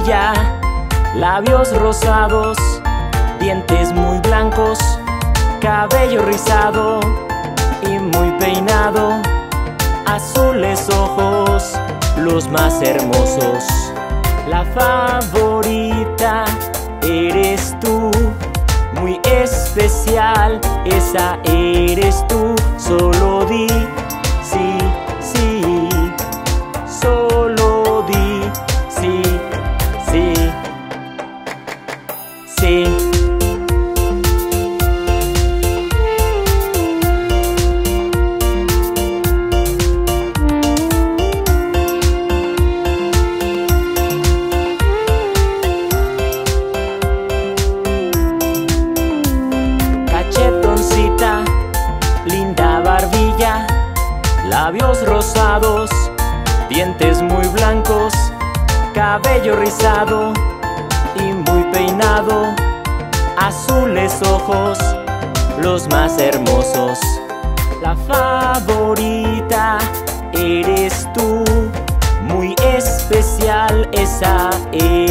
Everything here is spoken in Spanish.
barbilla, labios rosados, dientes muy blancos, cabello rizado y muy peinado, azules ojos, los más hermosos. La favorita eres tú, muy especial, esa eres tú. Solo di sí, sí, solo di sí, sí, sí. Linda barbilla, labios rosados, dientes muy blancos, cabello rizado y muy peinado, azules ojos, los más hermosos. La favorita eres tú, muy especial, esa es